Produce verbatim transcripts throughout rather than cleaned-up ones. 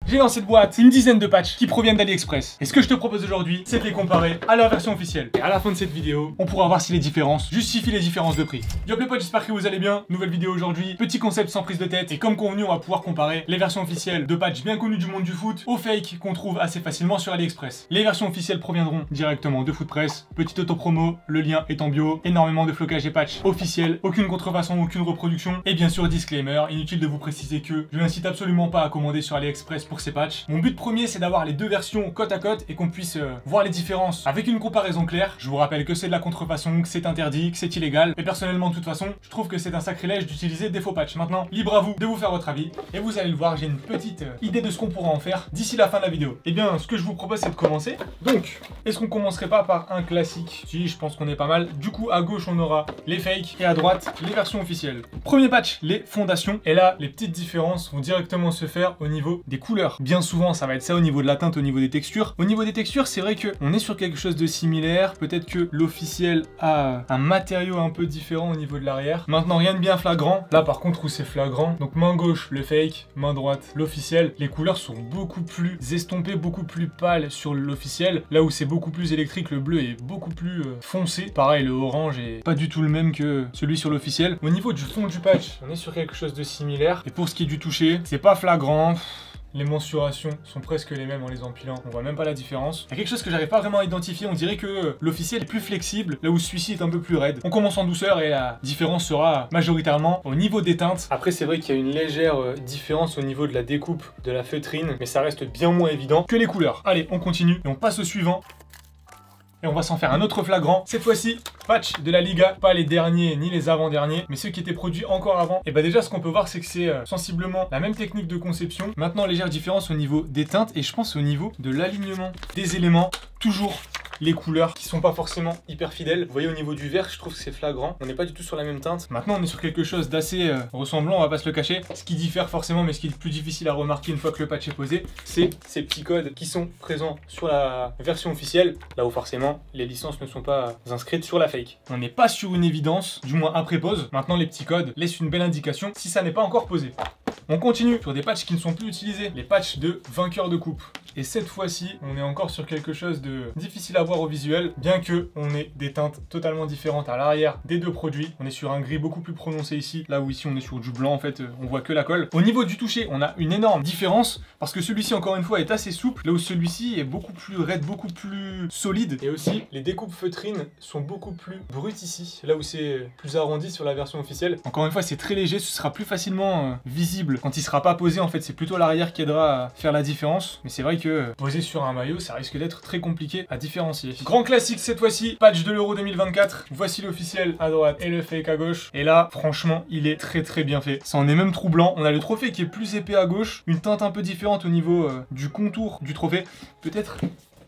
J'ai dans cette boîte une dizaine de patchs qui proviennent d'AliExpress. Et ce que je te propose aujourd'hui, c'est de les comparer à leur version officielle. Et à la fin de cette vidéo, on pourra voir si les différences justifient les différences de prix. Yo les potes, j'espère que vous allez bien. Nouvelle vidéo aujourd'hui, petit concept sans prise de tête. Et comme convenu, on va pouvoir comparer les versions officielles de patchs bien connus du monde du foot aux fakes qu'on trouve assez facilement sur AliExpress. Les versions officielles proviendront directement de Footpress. Petite auto-promo, le lien est en bio. Énormément de flocage et patchs officiels. Aucune contrefaçon, aucune reproduction. Et bien sûr, disclaimer, inutile de vous préciser que je n'incite absolument pas à commander sur AliExpress pour ces patchs. Mon but premier, c'est d'avoir les deux versions côte à côte et qu'on puisse euh, voir les différences avec une comparaison claire. Je vous rappelle que c'est de la contrefaçon, que c'est interdit, que c'est illégal. Et personnellement, de toute façon, je trouve que c'est un sacrilège d'utiliser des faux patchs. Maintenant, libre à vous de vous faire votre avis. Et vous allez le voir, j'ai une petite euh, idée de ce qu'on pourra en faire d'ici la fin de la vidéo. Et bien, ce que je vous propose, c'est de commencer. Donc, est-ce qu'on commencerait pas par un classique? Si, je pense qu'on est pas mal. Du coup, à gauche, on aura les fakes et à droite, les versions officielles. Premier patch, les fondations. Et là, les petites différences vont directement se faire au niveau des couleurs. Bien souvent, ça va être ça au niveau de la teinte, au niveau des textures. Au niveau des textures, c'est vrai que on est sur quelque chose de similaire. Peut-être que l'officiel a un matériau un peu différent au niveau de l'arrière. Maintenant, rien de bien flagrant. Là, par contre, où c'est flagrant. Donc, main gauche, le fake. Main droite, l'officiel. Les couleurs sont beaucoup plus estompées, beaucoup plus pâles sur l'officiel. Là où c'est beaucoup plus électrique, le bleu est beaucoup plus euh, foncé. Pareil, le orange est pas du tout le même que celui sur l'officiel. Au niveau du fond du patch, on est sur quelque chose de similaire. Et pour ce qui est du toucher, c'est pas flagrant. Les mensurations sont presque les mêmes en les empilant, on voit même pas la différence. Il y a quelque chose que j'arrive pas vraiment à identifier, on dirait que l'officiel est plus flexible, là où celui-ci est un peu plus raide. On commence en douceur et la différence sera majoritairement au niveau des teintes. Après c'est vrai qu'il y a une légère différence au niveau de la découpe de la feutrine, mais ça reste bien moins évident que les couleurs. Allez, on continue et on passe au suivant. Et on va s'en faire un autre flagrant. Cette fois-ci, patch de la Liga. Pas les derniers ni les avant-derniers, mais ceux qui étaient produits encore avant. Et bah déjà, ce qu'on peut voir, c'est que c'est euh, sensiblement la même technique de conception. Maintenant, légère différence au niveau des teintes et je pense au niveau de l'alignement des éléments. Toujours les couleurs qui sont pas forcément hyper fidèles. Vous voyez au niveau du vert, je trouve que c'est flagrant. On n'est pas du tout sur la même teinte. Maintenant, on est sur quelque chose d'assez euh, ressemblant, on va pas se le cacher. Ce qui diffère forcément, mais ce qui est plus difficile à remarquer une fois que le patch est posé, c'est ces petits codes qui sont présents sur la version officielle, là où forcément les licences ne sont pas inscrites sur la fake. On n'est pas sur une évidence, du moins après pose. Maintenant, les petits codes laissent une belle indication si ça n'est pas encore posé. On continue sur des patchs qui ne sont plus utilisés, les patchs de vainqueurs de coupe. Et cette fois-ci, on est encore sur quelque chose de difficile à voir au visuel, bien que on ait des teintes totalement différentes à l'arrière des deux produits. On est sur un gris beaucoup plus prononcé ici, là où ici on est sur du blanc, en fait, on voit que la colle. Au niveau du toucher, on a une énorme différence, parce que celui-ci, encore une fois, est assez souple, là où celui-ci est beaucoup plus raide, beaucoup plus solide. Et aussi, les découpes feutrines sont beaucoup plus brutes ici, là où c'est plus arrondi sur la version officielle. Encore une fois, c'est très léger, ce sera plus facilement euh, visible quand il sera pas posé. En fait, c'est plutôt l'arrière qui aidera à faire la différence. Mais c'est vrai que euh, posé sur un maillot, ça risque d'être très compliqué à différencier. Grand classique cette fois-ci, patch de l'Euro deux mille vingt-quatre. Voici l'officiel à droite et le fake à gauche. Et là, franchement, il est très très bien fait. Ça en est même troublant. On a le trophée qui est plus épais à gauche, une teinte un peu différente au niveau euh, du contour du trophée. Peut-être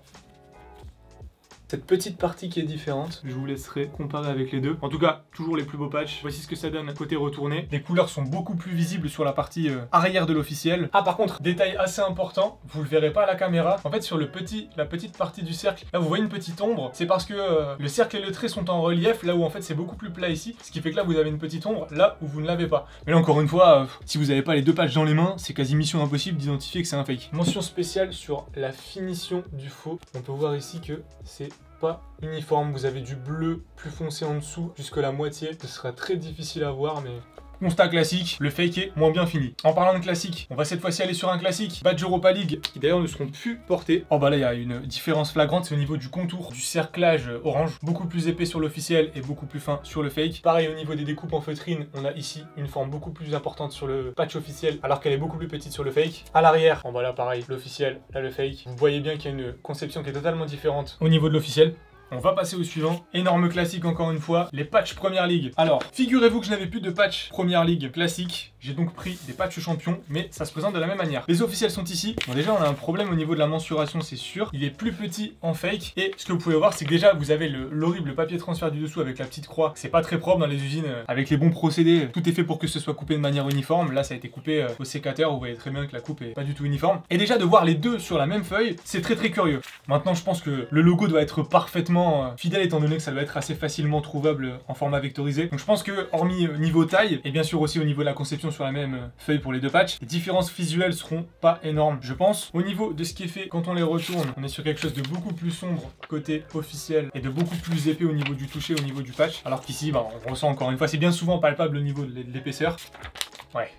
cette petite partie qui est différente, je vous laisserai comparer avec les deux. En tout cas, toujours les plus beaux patchs. Voici ce que ça donne côté retourné. Les couleurs sont beaucoup plus visibles sur la partie euh, arrière de l'officiel. Ah, par contre, détail assez important, vous le verrez pas à la caméra. En fait, sur le petit, la petite partie du cercle, là vous voyez une petite ombre. C'est parce que euh, le cercle et le trait sont en relief, là où en fait c'est beaucoup plus plat ici. Ce qui fait que là vous avez une petite ombre, là où vous ne l'avez pas. Mais là encore une fois, euh, si vous n'avez pas les deux patchs dans les mains, c'est quasi mission impossible d'identifier que c'est un fake. Mention spéciale sur la finition du faux. On peut voir ici que c'est pas uniforme, vous avez du bleu plus foncé en dessous jusque la moitié, ce sera très difficile à voir, mais constat classique, le fake est moins bien fini. En parlant de classique, on va cette fois-ci aller sur un classique, badge Europa League, qui d'ailleurs ne seront plus portés. Oh bah là il y a une différence flagrante, c'est au niveau du contour, du cerclage orange, beaucoup plus épais sur l'officiel et beaucoup plus fin sur le fake. Pareil au niveau des découpes en feutrine, on a ici une forme beaucoup plus importante sur le patch officiel, alors qu'elle est beaucoup plus petite sur le fake. À l'arrière, on va là pareil, l'officiel, là le fake. Vous voyez bien qu'il y a une conception qui est totalement différente au niveau de l'officiel. On va passer au suivant. Énorme classique encore une fois, les patchs Première Ligue. Alors, figurez-vous que je n'avais plus de patch Première Ligue classique. J'ai donc pris des patchs champions, mais ça se présente de la même manière. Les officiels sont ici. Bon, déjà, on a un problème au niveau de la mensuration, c'est sûr. Il est plus petit en fake. Et ce que vous pouvez voir, c'est que déjà, vous avez l'horrible papier transfert du dessous avec la petite croix. C'est pas très propre dans les usines. Avec les bons procédés, tout est fait pour que ce soit coupé de manière uniforme. Là, ça a été coupé au sécateur. Vous voyez très bien que la coupe est pas du tout uniforme. Et déjà, de voir les deux sur la même feuille, c'est très très curieux. Maintenant, je pense que le logo doit être parfaitement relativement euh, fidèle étant donné que ça doit être assez facilement trouvable en format vectorisé. Donc je pense que hormis euh, niveau taille et bien sûr aussi au niveau de la conception sur la même euh, feuille pour les deux patchs, les différences visuelles seront pas énormes je pense. Au niveau de ce qui est fait quand on les retourne, on est sur quelque chose de beaucoup plus sombre côté officiel et de beaucoup plus épais au niveau du toucher, au niveau du patch, alors qu'ici bah, on ressent encore une fois, c'est bien souvent palpable au niveau de l'épaisseur. Ouais.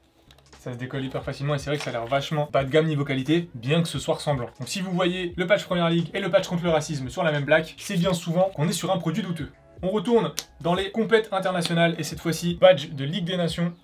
Ça se décolle hyper facilement et c'est vrai que ça a l'air vachement bas de gamme niveau qualité, bien que ce soit ressemblant. Donc si vous voyez le patch Première Ligue et le patch contre le racisme sur la même plaque, c'est bien souvent qu'on est sur un produit douteux. On retourne dans les compètes internationales et cette fois-ci, badge de Ligue des Nations.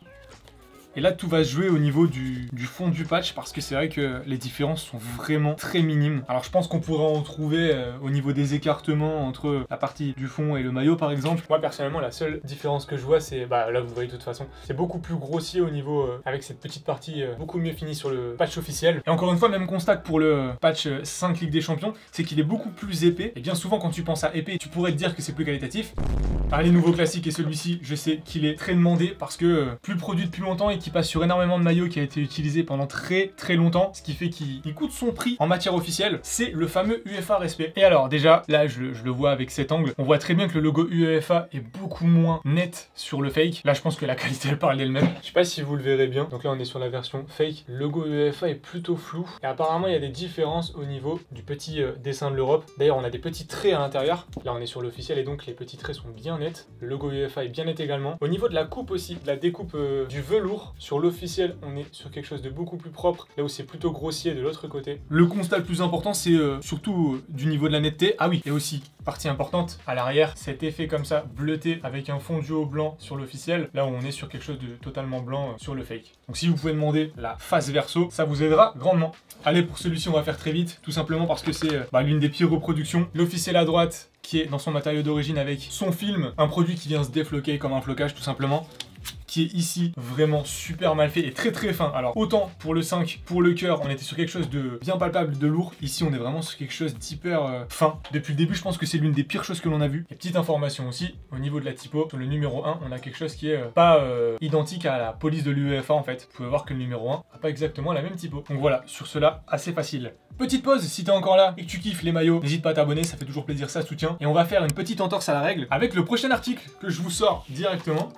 Et là, tout va se jouer au niveau du, du fond du patch parce que c'est vrai que les différences sont vraiment très minimes. Alors je pense qu'on pourrait en trouver euh, au niveau des écartements entre la partie du fond et le maillot par exemple. Moi personnellement, la seule différence que je vois, c'est, bah là vous voyez de toute façon, c'est beaucoup plus grossier au niveau, euh, avec cette petite partie euh, beaucoup mieux finie sur le patch officiel. Et encore une fois, même constat que pour le patch cinq Ligue des Champions, c'est qu'il est beaucoup plus épais. Et bien souvent quand tu penses à épais, tu pourrais te dire que c'est plus qualitatif. Ah, les nouveaux classiques et celui-ci, je sais qu'il est très demandé parce que euh, plus produit depuis longtemps et qui passe sur énormément de maillots, qui a été utilisé pendant très très longtemps, ce qui fait qu'il coûte son prix en matière officielle, c'est le fameux U F A Respect. Et alors déjà, là je, je le vois avec cet angle, on voit très bien que le logo U E F A est beaucoup moins net sur le fake. Là je pense que la qualité elle parle d'elle-même. Je sais pas si vous le verrez bien, donc là on est sur la version fake, le logo U E F A est plutôt flou et apparemment il y a des différences au niveau du petit euh, dessin de l'Europe. D'ailleurs on a des petits traits à l'intérieur, là on est sur l'officiel et donc les petits traits sont bien nets. Le logo U E F A est bien net également. Au niveau de la coupe aussi, de la découpe euh, du velours, sur l'officiel on est sur quelque chose de beaucoup plus propre, là où c'est plutôt grossier de l'autre côté. Le constat le plus important c'est euh, surtout euh, du niveau de la netteté. Ah oui, et aussi, partie importante, à l'arrière, cet effet comme ça, bleuté avec un fondu au blanc sur l'officiel, là où on est sur quelque chose de totalement blanc euh, sur le fake. Donc si vous pouvez demander la face verso, ça vous aidera grandement. Allez, pour celui-ci on va faire très vite, tout simplement parce que c'est euh, bah, l'une des pires reproductions. L'officiel à droite, qui est dans son matériau d'origine avec son film, un produit qui vient se défloquer comme un flocage tout simplement, qui est ici vraiment super mal fait et très très fin. Alors autant pour le cinq, pour le cœur, on était sur quelque chose de bien palpable, de lourd. Ici on est vraiment sur quelque chose d'hyper euh, fin. Depuis le début je pense que c'est l'une des pires choses que l'on a vues. Et petite information aussi, au niveau de la typo, sur le numéro un, on a quelque chose qui est euh, pas euh, identique à la police de l'U E F A en fait. Vous pouvez voir que le numéro un n'a pas exactement la même typo. Donc voilà, sur cela, assez facile. Petite pause, si t'es encore là et que tu kiffes les maillots, n'hésite pas à t'abonner, ça fait toujours plaisir, ça soutient. Et on va faire une petite entorse à la règle avec le prochain article que je vous sors directement.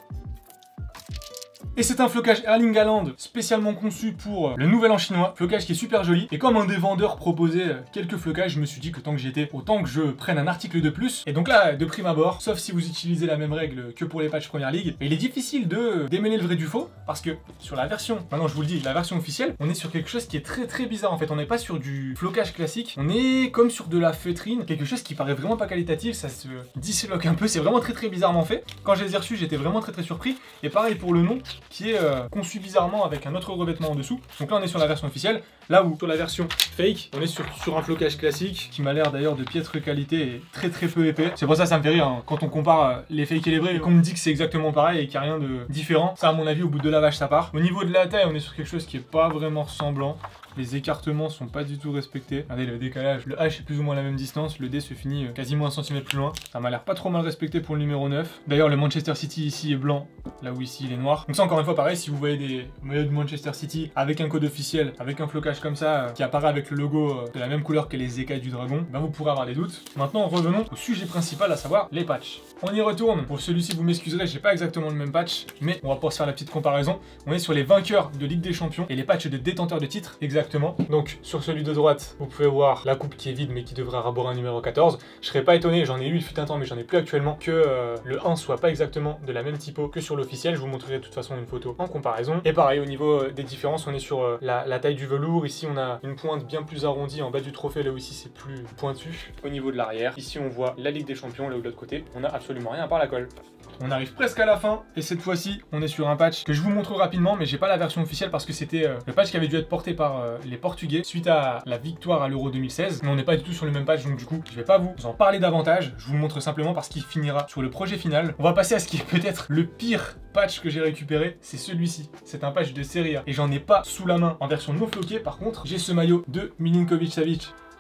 Et c'est un flocage Erling Haaland spécialement conçu pour le nouvel an chinois, flocage qui est super joli. Et comme un des vendeurs proposait quelques flocages, je me suis dit que tant que j'y étais, autant que je prenne un article de plus. Et donc là, de prime abord, sauf si vous utilisez la même règle que pour les patchs Première Ligue, il est difficile de démêler le vrai du faux, parce que sur la version, maintenant je vous le dis, la version officielle, on est sur quelque chose qui est très très bizarre en fait. On n'est pas sur du flocage classique, on est comme sur de la feutrine, quelque chose qui paraît vraiment pas qualitatif, ça se disloque un peu, c'est vraiment très très bizarrement fait. Quand je les ai reçus, j'étais vraiment très très surpris. Et pareil pour le nom, qui est euh, conçu bizarrement avec un autre revêtement en dessous. Donc là on est sur la version officielle, là où sur la version fake, on est sur, sur un flocage classique, qui m'a l'air d'ailleurs de piètre qualité et très très peu épais. C'est pour ça que ça me fait rire, hein, quand on compare euh, les fakes et les vrais, et qu'on me dit que c'est exactement pareil et qu'il n'y a rien de différent. Ça à mon avis au bout de lavage ça part. Au niveau de la taille, on est sur quelque chose qui est pas vraiment ressemblant. Les écartements sont pas du tout respectés. Regardez le décalage, le H est plus ou moins à la même distance, le D se finit quasiment un centimètre plus loin. Ça m'a l'air pas trop mal respecté pour le numéro neuf. D'ailleurs le Manchester City ici est blanc, là où ici il est noir. Donc ça encore une fois pareil, si vous voyez des maillots de Manchester City avec un code officiel, avec un flocage comme ça, euh, qui apparaît avec le logo euh, de la même couleur que les écailles du dragon, ben vous pourrez avoir des doutes. Maintenant revenons au sujet principal, à savoir les patchs. On y retourne. Pour celui-ci vous m'excuserez, j'ai pas exactement le même patch, mais on va pouvoir se faire la petite comparaison. On est sur les vainqueurs de Ligue des Champions et les patchs de détenteurs de titres exactement. Donc sur celui de droite, vous pouvez voir la coupe qui est vide mais qui devrait arborer un numéro quatorze. Je serais pas étonné, j'en ai eu il fut un temps mais j'en ai plus actuellement, que euh, le un soit pas exactement de la même typo que sur l'officiel. Je vous montrerai de toute façon une photo en comparaison. Et pareil au niveau euh, des différences, on est sur euh, la, la taille du velours. Ici on a une pointe bien plus arrondie en bas du trophée, là où ici c'est plus pointu. Au niveau de l'arrière, ici on voit la Ligue des Champions, là où de l'autre côté on a absolument rien à part la colle. On arrive presque à la fin et cette fois-ci on est sur un patch que je vous montre rapidement, mais j'ai pas la version officielle parce que c'était euh, le patch qui avait dû être porté par euh, les Portugais suite à la victoire à l'Euro deux mille seize, mais on n'est pas du tout sur le même patch, donc du coup je vais pas vous en parler davantage, je vous le montre simplement parce qu'il finira sur le projet final. On va passer à ce qui est peut-être le pire patch que j'ai récupéré, c'est celui-ci. C'est un patch de Serie A et j'en ai pas sous la main en version non floquée. Par contre j'ai ce maillot de Milinkovic Savic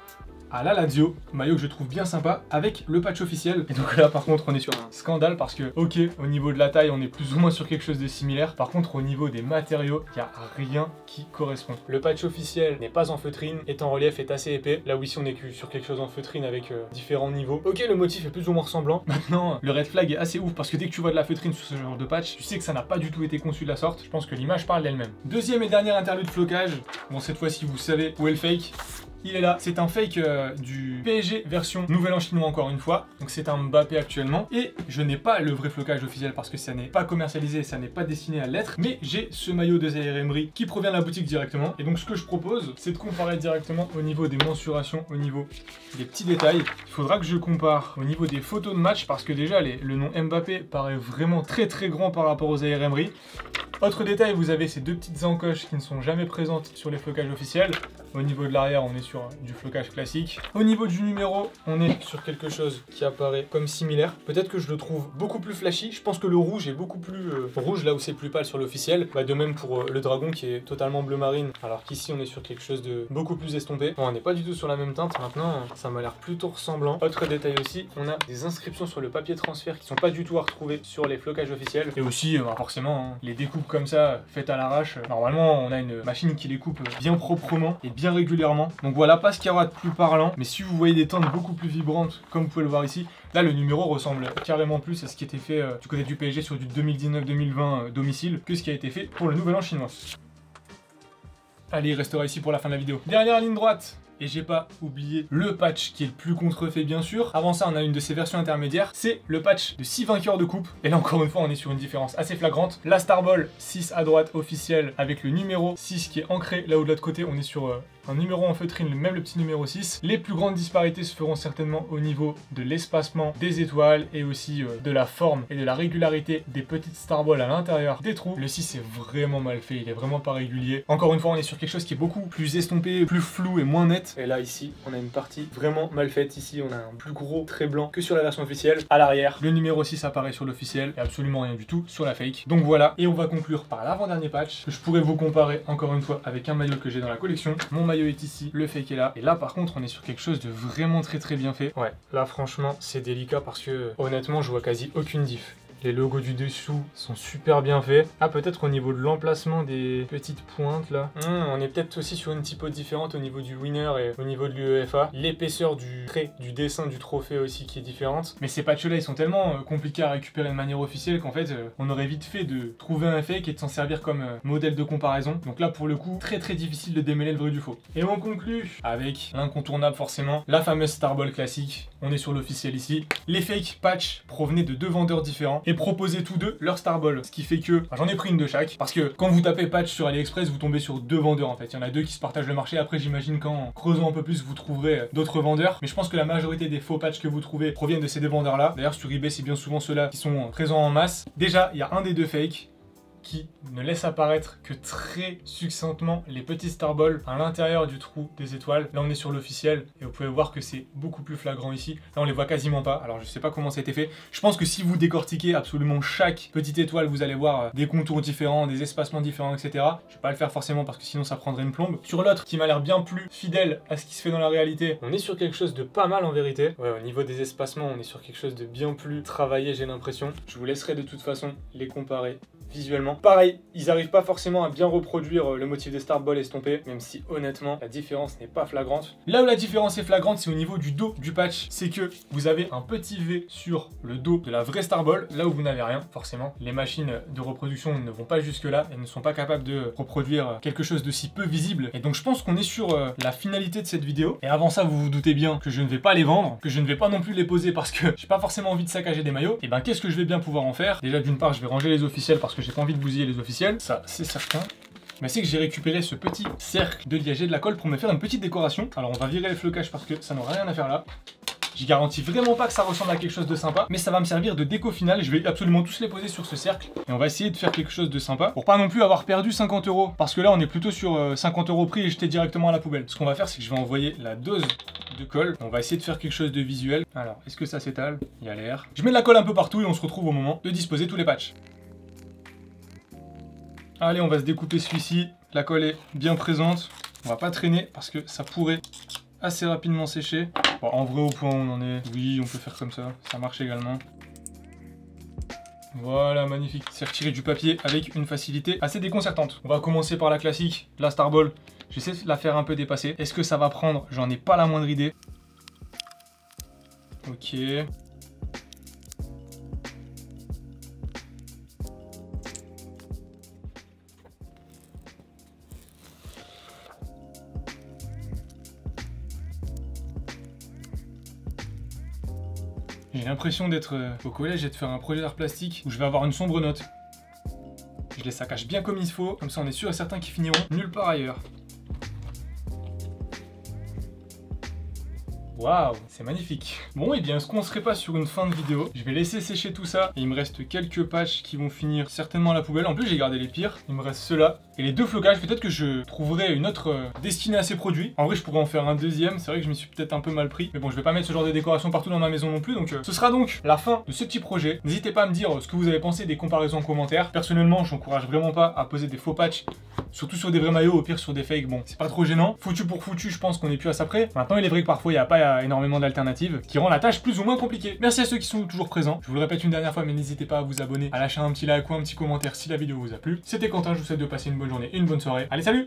à la Lazio, maillot que je trouve bien sympa, avec le patch officiel. Et donc là par contre on est sur un scandale parce que, ok, au niveau de la taille on est plus ou moins sur quelque chose de similaire. Par contre au niveau des matériaux, il n'y a rien qui correspond. Le patch officiel n'est pas en feutrine, est en relief, est assez épais. Là où ici on est sur quelque chose en feutrine avec euh, différents niveaux. Ok, le motif est plus ou moins ressemblant. Maintenant, le red flag est assez ouf parce que dès que tu vois de la feutrine sur ce genre de patch, tu sais que ça n'a pas du tout été conçu de la sorte. Je pense que l'image parle d'elle-même. Deuxième et dernier interlude flocage. Bon, cette fois-ci vous savez où est le fake. Il est là, c'est un fake euh, du P S G version Nouvel An chinois encore une fois. Donc c'est un Mbappé actuellement. Et je n'ai pas le vrai flocage officiel parce que ça n'est pas commercialisé, ça n'est pas destiné à l'être. Mais j'ai ce maillot de Zaïre Emery qui provient de la boutique directement. Et donc ce que je propose, c'est de comparer directement au niveau des mensurations, au niveau des petits détails. Il faudra que je compare au niveau des photos de match parce que déjà les, le nom Mbappé paraît vraiment très très grand par rapport aux Zaïre Emery. Autre détail, vous avez ces deux petites encoches qui ne sont jamais présentes sur les flocages officiels. Au niveau de l'arrière, on est sur du flocage classique. Au niveau du numéro, on est sur quelque chose qui apparaît comme similaire. Peut-être que je le trouve beaucoup plus flashy. Je pense que le rouge est beaucoup plus euh, rouge là où c'est plus pâle sur l'officiel. Bah, de même pour euh, le dragon qui est totalement bleu marine. Alors qu'ici, on est sur quelque chose de beaucoup plus estompé. Bon, on n'est pas du tout sur la même teinte. Maintenant, ça m'a l'air plutôt ressemblant. Autre détail aussi, on a des inscriptions sur le papier transfert qui sont pas du tout à retrouver sur les flocages officiels. Et aussi, euh, bah, forcément, hein, les découpes comme ça, faites à l'arrache. Normalement, on a une machine qui les coupe bien proprement et bien régulièrement. Donc voilà, pas ce qu'il y aura de plus parlant. Mais si vous voyez des teintes beaucoup plus vibrantes, comme vous pouvez le voir ici, là le numéro ressemble carrément plus à ce qui était fait euh, du côté du P S G sur du deux mille dix-neuf deux mille vingt euh, domicile que ce qui a été fait pour le Nouvel An chinois. Allez, il restera ici pour la fin de la vidéo. Dernière ligne droite. Et j'ai pas oublié le patch qui est le plus contrefait bien sûr. Avant ça, on a une de ces versions intermédiaires. C'est le patch de six vainqueurs de coupe. Et là encore une fois, on est sur une différence assez flagrante. La Star Ball six à droite officielle avec le numéro six qui est ancré. Là où de l'autre côté, on est sur euh, un numéro en feutrine, même le petit numéro six. Les plus grandes disparités se feront certainement au niveau de l'espacement des étoiles et aussi euh, de la forme et de la régularité des petites Star Ball à l'intérieur des trous. Le six est vraiment mal fait, il est vraiment pas régulier. Encore une fois, on est sur quelque chose qui est beaucoup plus estompé, plus flou et moins net. Et là ici on a une partie vraiment mal faite. Ici on a un plus gros trait blanc que sur la version officielle. À l'arrière le numéro six apparaît sur l'officiel et absolument rien du tout sur la fake. Donc voilà, et on va conclure par l'avant-dernier patch que je pourrais vous comparer encore une fois avec un maillot que j'ai dans la collection. Mon maillot est ici, le fake est là, et là par contre on est sur quelque chose de vraiment très très bien fait. Ouais, là franchement c'est délicat parce que honnêtement je vois quasi aucune diff. Les logos du dessous sont super bien faits. Ah, peut-être au niveau de l'emplacement des petites pointes là. Mmh, on est peut-être aussi sur une typo différente au niveau du winner et au niveau de l'U E F A. L'épaisseur du trait, du dessin du trophée aussi qui est différente. Mais ces patchs là ils sont tellement euh, compliqués à récupérer de manière officielle qu'en fait euh, on aurait vite fait de trouver un fake et de s'en servir comme euh, modèle de comparaison. Donc là pour le coup très très difficile de démêler le vrai du faux. Et on conclut avec l'incontournable forcément, la fameuse Star Ball classique. On est sur l'officiel ici. Les fake patchs provenaient de deux vendeurs différents et proposaient tous deux leur Star Ball. Ce qui fait que, enfin, j'en ai pris une de chaque, parce que quand vous tapez patch sur AliExpress, vous tombez sur deux vendeurs en fait. Il y en a deux qui se partagent le marché. Après j'imagine qu'en creusant un peu plus, vous trouverez d'autres vendeurs. Mais je pense que la majorité des faux patchs que vous trouvez proviennent de ces deux vendeurs là. D'ailleurs sur eBay c'est bien souvent ceux-là qui sont présents en masse. Déjà, il y a un des deux fakes qui ne laisse apparaître que très succinctement les petits Star Balls à l'intérieur du trou des étoiles. Là on est sur l'officiel et vous pouvez voir que c'est beaucoup plus flagrant ici. Là on les voit quasiment pas, alors je sais pas comment ça a été fait. Je pense que si vous décortiquez absolument chaque petite étoile, vous allez voir des contours différents, des espacements différents, et cetera. Je vais pas le faire forcément parce que sinon ça prendrait une plombe. Sur l'autre qui m'a l'air bien plus fidèle à ce qui se fait dans la réalité, on est sur quelque chose de pas mal en vérité. Ouais, au niveau des espacements on est sur quelque chose de bien plus travaillé, j'ai l'impression. Je vous laisserai de toute façon les comparer visuellement. Pareil, ils n'arrivent pas forcément à bien reproduire le motif des Star Balls estompés, même si honnêtement la différence n'est pas flagrante. Là où la différence est flagrante, c'est au niveau du dos du patch. C'est que vous avez un petit V sur le dos de la vraie Star Ball, là où vous n'avez rien, forcément. Les machines de reproduction ne vont pas jusque là et ne sont pas capables de reproduire quelque chose de si peu visible. Et donc je pense qu'on est sur euh, la finalité de cette vidéo. Et avant ça, vous vous doutez bien que je ne vais pas les vendre, que je ne vais pas non plus les poser parce que j'ai pas forcément envie de saccager des maillots. Et ben qu'est-ce que je vais bien pouvoir en faire? Déjà d'une part, je vais ranger les officiels parce que j'ai pas envie de bousiller les officiels, ça c'est certain. Mais c'est que j'ai récupéré ce petit cercle de liège et de la colle pour me faire une petite décoration. Alors on va virer les flocages parce que ça n'aura rien à faire là. Je garantis vraiment pas que ça ressemble à quelque chose de sympa, mais ça va me servir de déco finale. Je vais absolument tous les poser sur ce cercle et on va essayer de faire quelque chose de sympa pour pas non plus avoir perdu cinquante euros, parce que là on est plutôt sur cinquante euros prix et jeter directement à la poubelle. Ce qu'on va faire, c'est que je vais envoyer la dose de colle. On va essayer de faire quelque chose de visuel. Alors, est-ce que ça s'étale? Il y a l'air. Je mets de la colle un peu partout et on se retrouve au moment de disposer tous les patchs. Allez, on va se découper celui-ci. La colle est bien présente. On va pas traîner parce que ça pourrait assez rapidement sécher. Bon, en vrai, au point où on en est, oui, on peut faire comme ça, ça marche également. Voilà, magnifique. C'est retiré du papier avec une facilité assez déconcertante. On va commencer par la classique, la Starball. J'essaie de la faire un peu dépasser. Est-ce que ça va prendre? J'en ai pas la moindre idée. Ok. J'ai l'impression d'être euh, au collège et de faire un projet d'art plastique où je vais avoir une sombre note. Je les saccage bien comme il faut, comme ça on est sûr et certain qu'ils finiront nulle part ailleurs. Waouh, c'est magnifique. Bon, et bien, est-ce qu'on serait pas sur une fin de vidéo? Je vais laisser sécher tout ça. Et il me reste quelques patchs qui vont finir certainement à la poubelle. En plus, j'ai gardé les pires. Il me reste ceux-là. Et les deux flocages, peut-être que je trouverai une autre euh, destinée à ces produits. En vrai, je pourrais en faire un deuxième. C'est vrai que je m'y suis peut-être un peu mal pris. Mais bon, je vais pas mettre ce genre de décoration partout dans ma maison non plus. Donc, euh, ce sera donc la fin de ce petit projet. N'hésitez pas à me dire ce que vous avez pensé des comparaisons en commentaire. Personnellement, j'encourage vraiment pas à poser des faux patchs. Surtout sur des vrais maillots, au pire sur des fakes, bon, c'est pas trop gênant. Foutu pour foutu, je pense qu'on est plus à ça près. Maintenant, il est vrai que parfois, il n'y a pas énormément d'alternatives qui rend la tâche plus ou moins compliquée. Merci à ceux qui sont toujours présents. Je vous le répète une dernière fois, mais n'hésitez pas à vous abonner, à lâcher un petit like ou un petit commentaire si la vidéo vous a plu. C'était Quentin, je vous souhaite de passer une bonne journée et une bonne soirée. Allez, salut!